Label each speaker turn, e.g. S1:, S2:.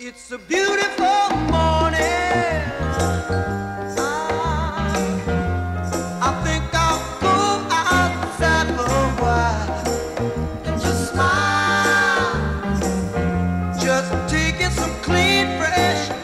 S1: It's a beautiful morning. I think I'll go outside for a while and just smile. Just taking some clean, fresh